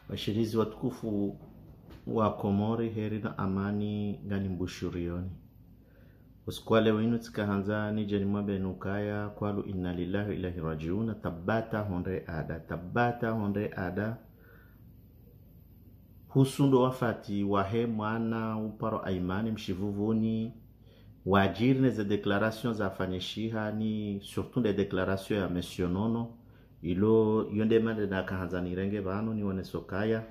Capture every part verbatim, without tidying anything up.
Washirizi watukufu wa Komori, heri na amani ngani mbushurioni. Usikwale winu tikahanza ni jani mwabe nukaya kwalu inna lillahi ilahi rajiuna. Tabata honre ada, tabata honre ada. Husundo wafati wahe mwana uparo aimani mshivuvuni. Wajirne ze deklarasyon za fanyeshiha ni surtout des déclarations ya Monsieur Nono. Ilo yonde mande na kahanza nirenge vanu ni wane sokaya.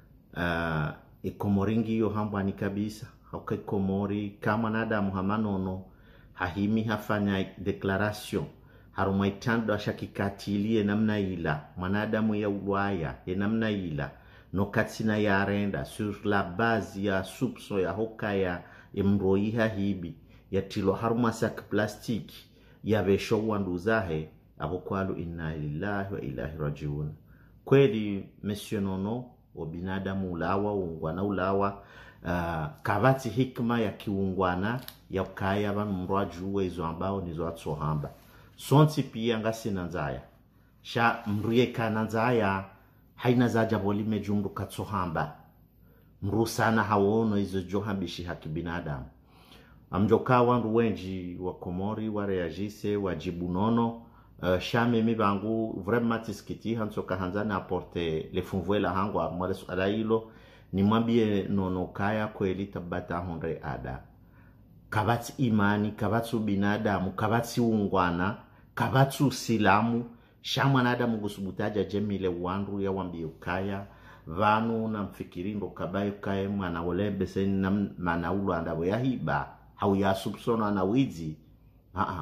Uh, e komoringi yo hambwani kabisa. Hauke komori kama nada muhamanono hahimi hafanya deklarasyon. Harumaitando ashakikatili e namna ila. Manadamu ya uwaya e namna ila. No katsina ya renda sur la base ya soupçon ya hokaya e mroiha hibi. Ya tilo haruma sak plastiki ya vesho wanduzahe abokwalu inna lillahi wa ilahi rajiun. Kweli Monsieur Nono wa binadamu ulawa ungwana ulawa uh, kavati hikma ya kiungwana ya ukaya van mraju wezo ambao nizo atsohamba sonti pia ngasi nanzaya sha mruye kananzaya haina za jaboli mejumru katsohamba mru sana hawono izo johambishi haki binadamu. Amjoka wandu wenji wa Komori wa reagise wajibu nono uh, shame mi bangu vraiment tiskiti hanso kahanzana apporte le funvuela hangu amwale suala hilo ni mwambie nono kaya kweli tabata honre ada kabati imani kabati binadamu kabati ungwana kabati usilamu shamwa nadamu gusubutaja jemile wandu ya wambie ukaya vanu na mfikiri ndo kabayo kaya mwana olebe seni na manaulu andabo ya hiba hau ya subsono na wizi haa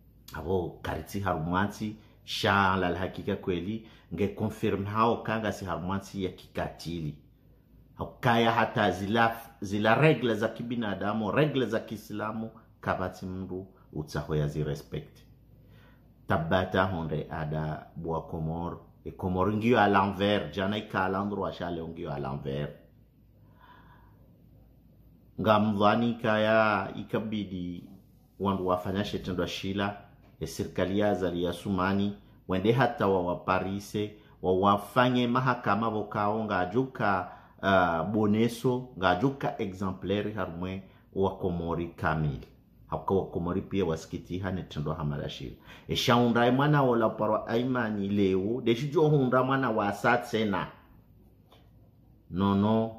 abo kariti harumati sha la hakika kweli nge confirm hao kanga si harumati ya kikatili hau kaya hata zila zila regle za kibinadamu regle za Kiislamu kabati mndu utsaho ya zi respect. Tabata honre ada bua Komor e Komor ngiyo a l'envers jana ikalandro wa shale ngiyo a l'envers ngamdhani kaya ikabidi wandu wafanya shetendo shila e serikali ya zali ya Sumani wende hata wa waparise wa wafanye mahakama vokao ngajuka uh, boneso ngajuka exemplaire harmwe wa Komori kamili hauka wa Komori pia wasikiti hane tendo hamala shila e shaundai mwana wala paro aimani leo deshijo hunda mwana wa satsena nono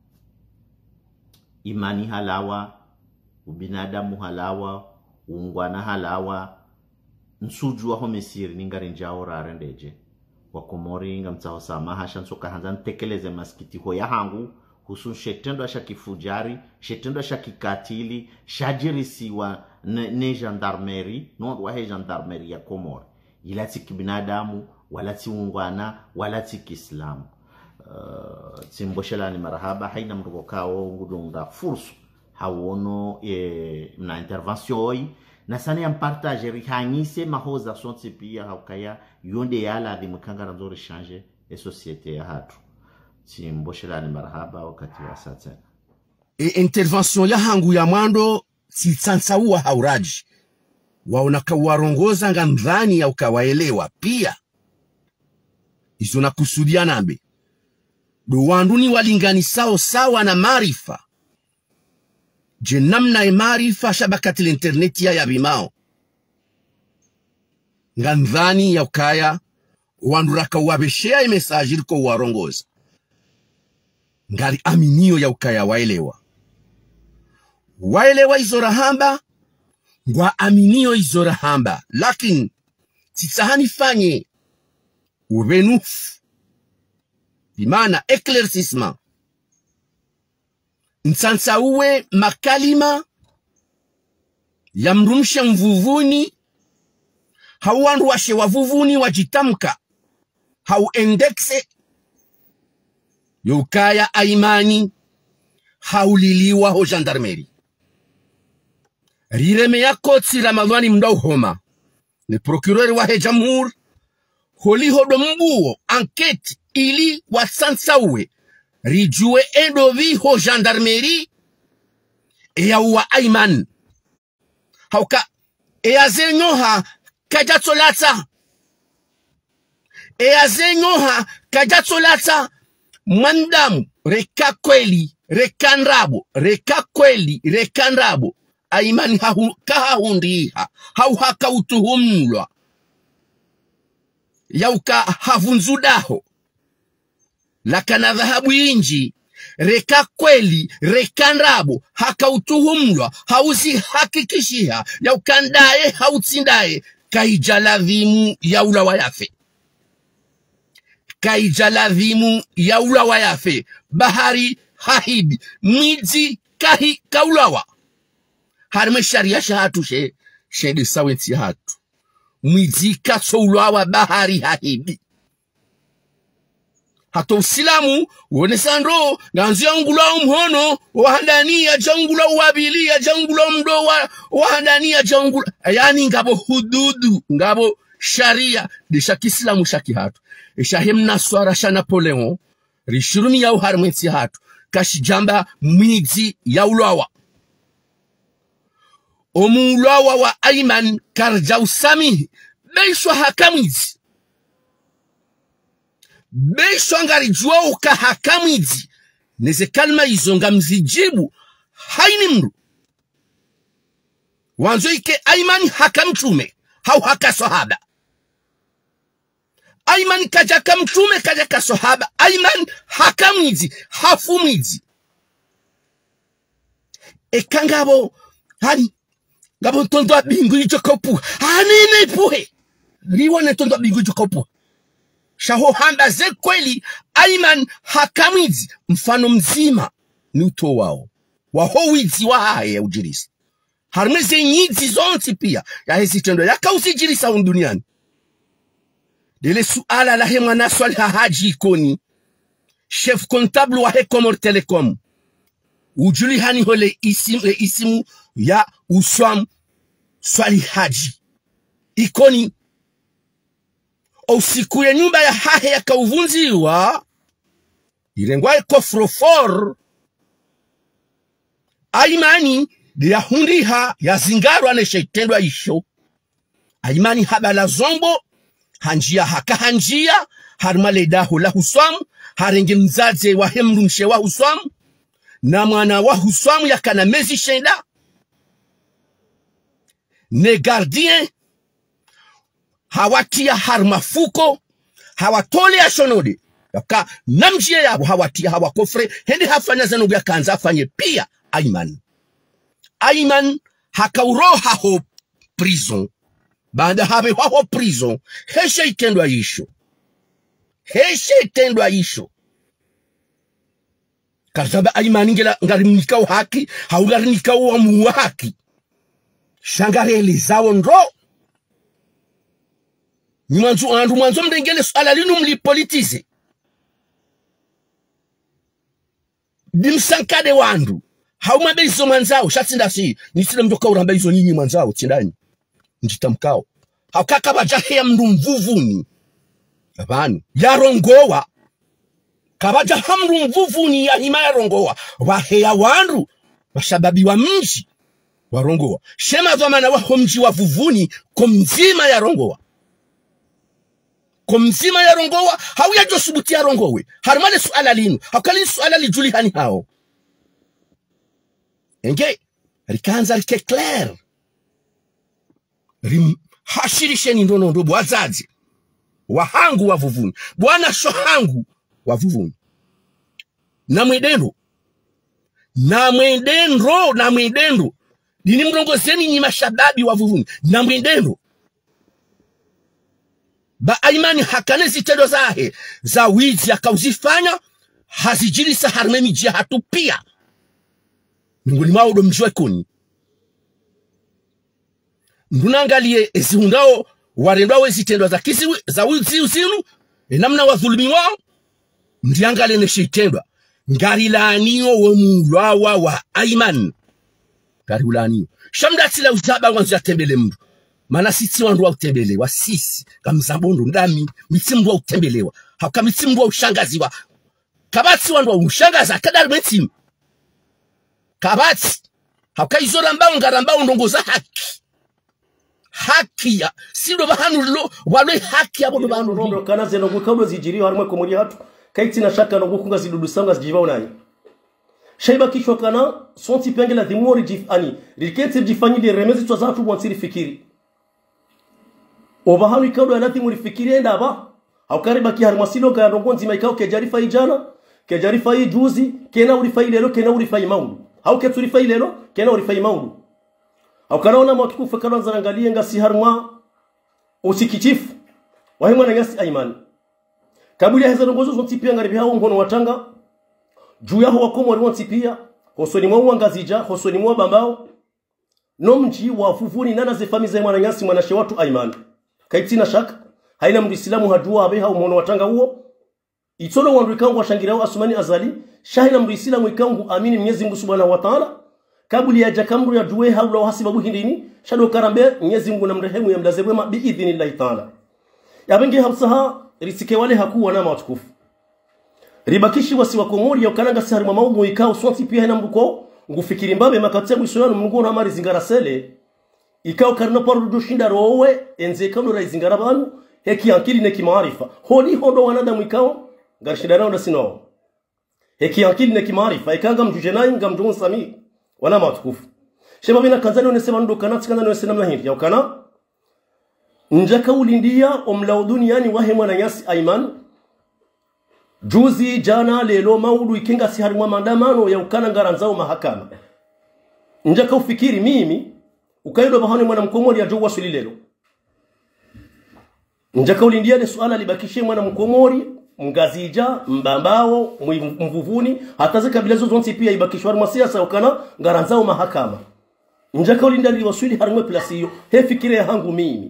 imani halawa, ubinadamu halawa, ungwana halawa, nsujua homesiri ningari njao rarendeje. Wa Komori nga mtaho samaha shanso kahanzan tekeleze maskiti ho ya hangu, husun shetendo asha kifujari, shetendo asha kikatili, shajirisiwa ne, ne gendarmeri, non wahe gendarmeri ya Komori. Ilati kibinadamu, walati ungwana, walati Kiislamu. Uh, Timboshela ni marahaba haina mrukokao ngudunga fursu hawono e, na intervention oi na sani ya mpartage rihanyise mahoza sonti pia haukaya yonde yala adhimukanga nzori change e societe ya hatu. Timboshela ni marahaba wakati wa sata e intervention ya hangu ya mwando titsansa uwa hauraji waonaka warongoza nga mdhani ya ukawaelewa pia izo na kusudia nambe Duwanduni walingani sao sawa na marifa. Je namna e marifa shabakati l'interneti ya yabimao. Ngandhani ya ukaya, wanduraka wabeshea e mesajiri ko warongoza. Ngali aminio ya ukaya waelewa. Waelewa izora hamba, ngwa aminio izora hamba. Lakin, titahani fanye, uvenufu. Bimana éclaircissement. Nsansa uwe makalima ya mrumsha mvuvuni hawandu washe wavuvuni wajitamka hau endexe yukaya aimani hauliliwa ho gendarmerie rireme ya kotsi Ramadhani mdau homa ni procureur wa he jamhur holi hodo mbuo enquête ili wasansawe rijue endovi ho gendarmerie e ya uwa aiman hauka e ya zenyoha kajatsolata e ya zenyoha kajatsolata mandamu reka kweli reka nrabo reka kweli reka nrabo aimani hahu kahahundiha hau haka utuhumlwa yauka havunzudaho lakana dhahabu inji reka kweli reka nrabo haka utuhumlwa hauzi hakikishiha yaukandaye hautsindaye kaijaladhimu yaula wayafe kaijaladhimu yaula wayafe bahari hahidi midzi kahi kaulawa harme sharia shahatu she shede sawenti hatu midzi katsoulawa bahari hahidi hato usilamu uone sandro ganzi angula umhono wahandania jangula wabilia jangula mdo wa wahandania jangula yani ngabo hududu ngabo sharia de shaki islamu shaki hatu eshahemna swara sha Napoleon rishurumi ya uharmenti hatu kashijamba midzi ya ulawa omulawa wa Ayman karja usamihi beishwa hakamidzi beishwa ngarijua uka hakamidzi neze kalma izo nga mzijibu haini mru wanzo ike Ayman hakamtume hau haka sahaba Ayman kaja kamtume kaja ka sahaba Ayman hakamidzi hafumidzi ekangabo hani ngabo tondo bingu ijo kopu hanini puhe riwone tondo bingu ijo kopu shaho hamba ze kweli Ayman hakamidzi mfano mzima ni uto wao wahowizi wa hae ya ujirisi harmeze nyizi zonti pia ya hezi tendo ya kausi jirisa unduniani dele suala la hemwa naswali hahaji ikoni chef comptable wa Hecomor Telecom ujuli hani hole isimu, isimu ya uswam swali haji ikoni usiku ya nyumba ya hahe ya kauvunziwa ilengwa kofrofor Aymani ya hundiha ya zingarwa ne sheitendwa isho Aymani habala zombo hanjia haka hanjia harmale dahu la huswamu harenge mzaze wa hemrumshe wa huswamu na mwana wa huswamu ya kana mezi shenda ne gardien hawatia harmafuko hawatole ya shonode yaka namjie yabo hawatia hawakofre hende hafanya zanu ya kanza afanye pia Ayman Ayman hakauroha ho prison baada habe ho prison heshe itendwa isho heshe itendwa isho kazaba Ayman ngela ngarimnikao haki haugarimnikao wa muwa haki shangareli zawo ndo Mwanzo andu mwanzo mdengele swala linu mlipolitize dimsankade wandu hauma bezo manzao shatsinda si nisile mjoka uramba hizo nyinyi manzao tindani njitamkao haukaka bajahe ya mndu mvuvuni abani ya rongowa kabaja hamru mvuvuni ya hima ya rongowa wahe ya wandu washababi wa mji wa rongowa shema dhamana waho mji wa vuvuni kumzima ya rongowa kumzima ya rongowa hauya josubuti ya rongowe harumale suala linu haukali suala li juli hani hao enge rikanza rike clair rim hashirisheni ndono ndo bwazazi wahangu wa vuvuni bwana shohangu wa vuvuni na mwedendo na mwedendo na mwedendo dini mrongozeni nyi mashababi wa vuvuni na mwedendo ba Aymani hakane zitendo zahe za wizi akauzifanya hazijirisa harme miji hatu pia nguli maudo mjwe kuni ndunangalie ezihundao warendwa wezitendo za kisi za wizi usinu enamna wadhulumi wao ndiangale neshitendwa ngarilaniyo wemulwawa wa Ayman ngarilaniyo shamdatila uzaba wanzu tembele mdu mana sisi wandu wa utembelewa sisi kamzambondo ndami mitsimbu wa utembelewa hauka mitsimbu wa ushangaziwa kabati wandu wa ushangaza kadari metimu kabati hauka izo rambao ngarambao ndongoza haki haki ya sido bahanu lo walwe haki ya bono bahanu rondo kana zeno gukamo zijiri harimo ko muri hatu kaiti na shaka no kunga zidudu sanga zijiva unayi shaiba kishwa kana sonti pengela dhimori jif ani riketi jifanyi de remezi twa zatu bwansiri fikiri obahanu ikaudo anati muri fikiri enda ba au kariba ki harmasilo ga rongonzi maikao ke jarifa ijana ke jarifa ijuzi kena urifai lelo kena urifai maundu au ke turifai lelo kena urifai maundu au kanaona matukufu kana zarangalie ngasi harma usikichifu wahimwa na ngasi aimani kabuli ya hezo ngozo zonti pia ngaribi hao ngono watanga juu yaho wakomo waliwanti pia hosoni mwa uangazija hosoni mwa bambao no mji wa fufuni nana zefami za mwana ngasi mwanashe watu aimani kaitina shaka haina mrislamu hajua abe hao ngono watanga huo itono wandu ikangu washangirao asumani azali shahina mrislamu ikangu amini Mwenyezi Mungu Subhanahu wa Ta'ala kabuli ya jakamru ya duwe haula wa hasibabu hindini shado karambe Mwenyezi Mungu na mrehemu ya mdazebwema biidhnillahi ta'ala yabengi hamsaha risike wale hakuwa na matukufu ribakishi wasi wakomori ya ukananga sihari mamaumu ikao swati pia hina mbuko ngufikiri mbabe makatia mwishoyanu mungu na mari zingara sele ikao karina paru dushinda rowe enze kanu ra zingara banu heki ankili neki maarifa holi hondo wanadamu ikao garishida nao ndasino heki ankili neki maarifa ikanga mjuje nayi ngamjungu sami wana matukufu shema bina kanzani unesema ndo kanati kanzani unesema namna hindi ya ukana njaka ulindia omlao duniani wahemwa na nyasi aiman juzi jana lelo maudu ikinga si harimwa maandamano ya ukana ngaranzao mahakama njaka ufikiri mimi ukaido bahani mwana mkomori ya jowa swili lelo njaka ulindia le suala libakishe mwana mkomori mgazija mbambao mvuvuni hata zika bilezo zonti pia ibakishwa harimwa siasa ukana ngaranzao mahakama njaka ulindia liwaswili harimwa plasiyo he fikire hangu mimi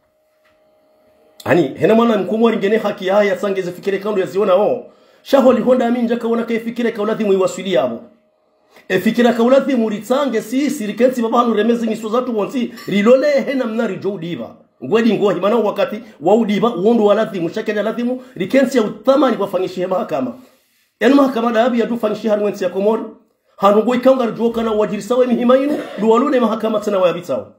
ani hena mwana mkumwa ngene haki haya sangeze fikire kando yaziona o shaho lihonda aminja kaona ka fikire kaulathi muiwaswili yabo e fikira kaulathi muritsange si sirikenti babanu remezi ngiso zatu wonsi rilole hena mnari jodiba ngwedi ngohi mana wakati waudiba uondo walathi mushakenya lathimu rikensi ya uthamani kwa fanyishi mahakama yani mahakama da abi yadu fanyishi harwensi ya komori hanungo ikanga joka na wajirisawe mihimainu duwalune mahakama tena wayabitao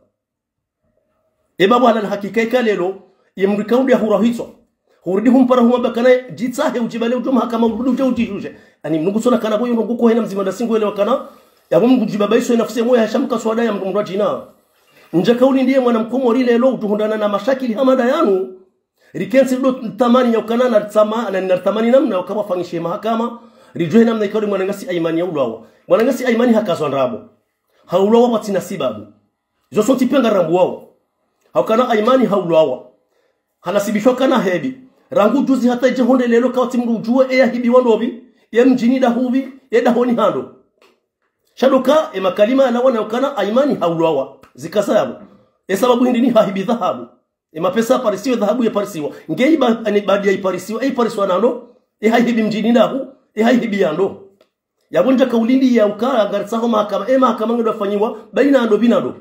e babu ala hakika ikalelo yemrikaundi hurahitso huridi humpara humba kana jitsahe ujibale ujuma kama urudu uje utijuje ani mnugusona kana boyo nguko hena mzima da singo elewa kana yabo mngujibabaiso nafsi moyo hashamka swada ya mndumra jina nje kauli ndiye mwana mkomori lelo utuhundana na mashakili hamada yanu rikensi ndo tamani ya ukana na tsama na natamani namna ukaba fangishe mahakama rijohe namna ikari mwana ngasi aimani ya ulawa mwana ngasi aimani hakazwa ndrabo haulawa batina sibabu zo sonti penga rambu wao haukana aimani haulawa hanasibishwa kana hebi rangu juzi hata ije honde lelo kawati mru ujue eya hibi wandobi ya mjini da hubi ya da honi hando shadoka e makalima anawana ukana aimani haulawa zikasabu e sababu hindi ni hahibi dhahabu e mapesa parisiwa dhahabu ya parisiwa ngeiba ani badi ya parisiwa e parisiwa nando e hahibi mjini dahu e hahibi yando yabonja kaulindi ya ukara garsaho mahakama e mahakama ndo afanyiwa baina ando binado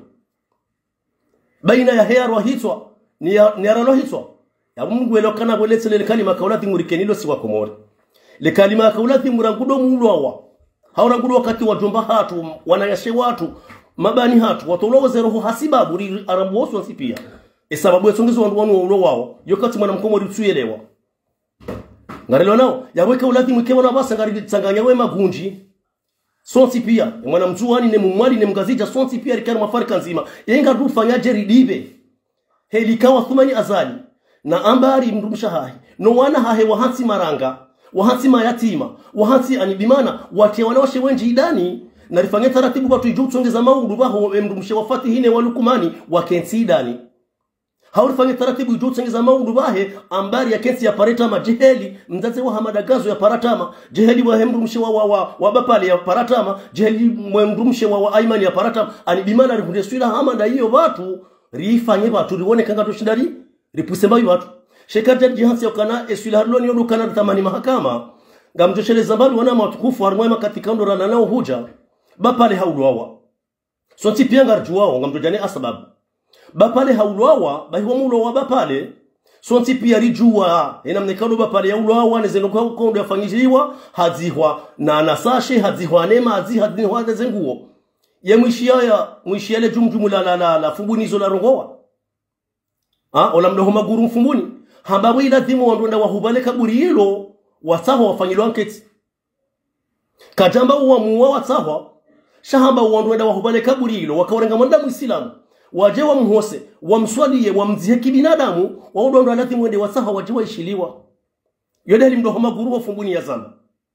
baina ya hea rohitwa ni ni aralo hitwa ya mungu elokana boletse le kalima kaulati ngurikenilo siwa komori le kalima kaulati murangudo mulwawa haura ngudo wakati wa jomba hatu wanayashe watu mabani hatu watoloze roho hasiba buri arabu woso nsipia e sababu yasongezo wandu wanu ulo wao yokati mwana mkomori tsuyelewa ngarelo nao yaweka ulati mkewa na basa ngari tsanganya we magunji sonti pia mwana mzuani ne mumwali ne mgazija sonti pia rikari mafarika nzima yenga rufanya jeridibe helikawa thumani azali na ambari mrumsha hahi no wana hahe wahansi maranga wahansi mayatima wahansi anibimana wate wanawashe wenji idani na rifanya taratibu watu ijutsongeza maudu baho mrumshe wafati hine walukumani wakensi idani hao rifanya taratibu ijutsongeza maudu bahe ambari ya kensi ya paratama jeheli mzaze wa hamadagazo ya paratama jeheli wa mrumshe wa wa, wa bapale ya paratama jeheli mrumshe wa, wa aimani ya paratama anibimana rifunde swila hamada hiyo watu rifanye watu rione kanga toshidari ripuse bayi watu shekaja jihansi yakana eswila harloni yodu kana tamani mahakama ngamjoshele zambalu wana matukufu harmwema katika ndo rana nao huja bapale haulwawa sonti pia ngarjuwao ngamjojane asababu bapale haulwawa bahi wamulowa bapale sonti pia rijuwa ina mnekano bapale haulwawa nezeno kwa kondo yafanyishiliwa hazihwa na nasashe hazihwa nema hazi hazihwa zenguo ye mwishia ya mwishia le jumjumu la la la, la fumbuni zo la rongowa ha ola mdoho maguru mfumbuni hambabu ila thimu wandonda wahubale kaburi hilo watahwa wafanyilwa anketi kajamba uwa muwa watahwa shahamba uwanduenda wahubale kaburi hilo wakawarenga manda muislamu waje wa mhose wamswalie wamzihe kibinadamu waudondo alathi mwende watahwa waje waishiliwa yode hali mdoho maguru wa fumbuni ya zama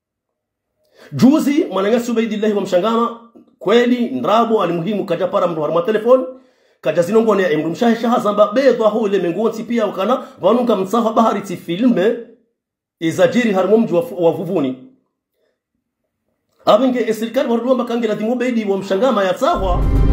juzi mwanangasi Ubaidillahi wa Mshangama kweli ndrabo alimuhimu kaja para mdu harma telefoni kaja zinongone ya emru mshahe shaha zamba bedo aho ile mengonti pia ukana wanunga msaha bahari ti filme izajiri harmo mji wa vuvuni abenge esirikali waruduwa makange la thimu Ubaidi wa Mshangama ya tsahwa